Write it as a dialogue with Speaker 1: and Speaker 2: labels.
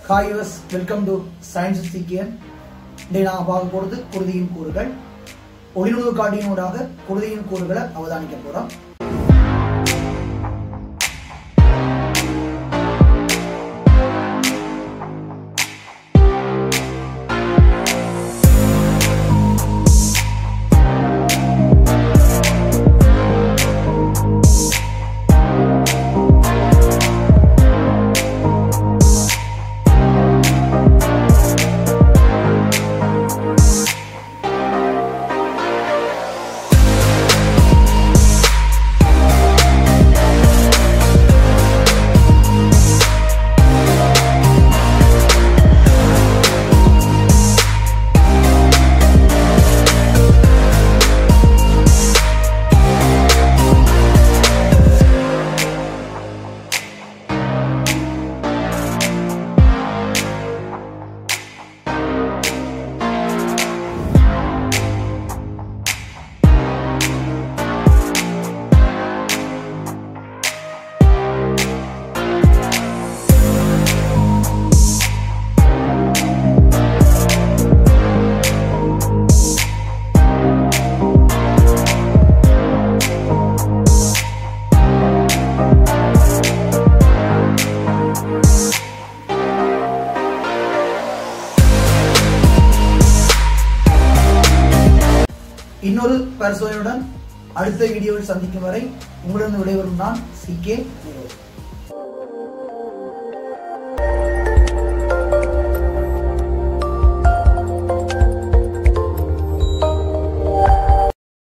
Speaker 1: Hi viewers, welcome to Science with CK. இன்றைய நாம் பார்க்க போறது குருதியின் கூறுகள். ஒளிநுட்ப காட்டினூடாக குருதியின் கூறுகளை அவதானிக்க போறோம். இன்னொரு பரிசோதனையுடன் அடுத்த வீடியோவில் சந்திக்கும் வரை உங்களிடம் விடைபெறும் நான் CK.